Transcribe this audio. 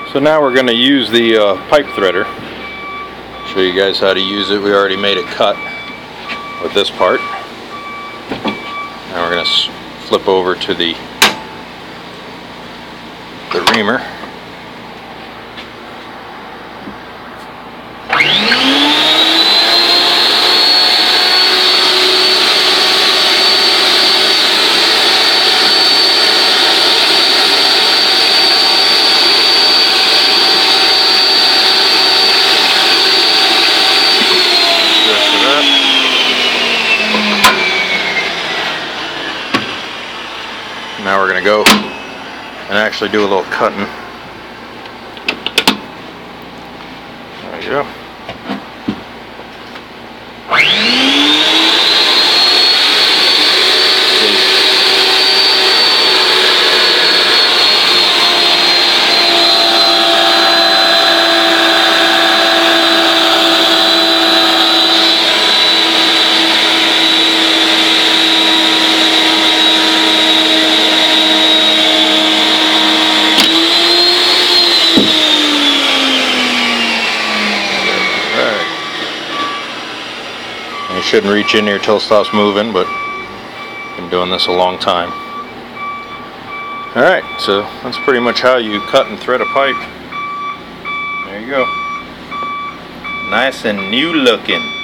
So now we're going to use the pipe threader. Show you guys how to use it. We already made a cut with this part. Now we're going to flip over to the reamer. Now we're going to go and actually do a little cutting. There you go. You shouldn't reach in here till it stops moving, but I've been doing this a long time. Alright, so that's pretty much how you cut and thread a pipe. There you go. Nice and new looking.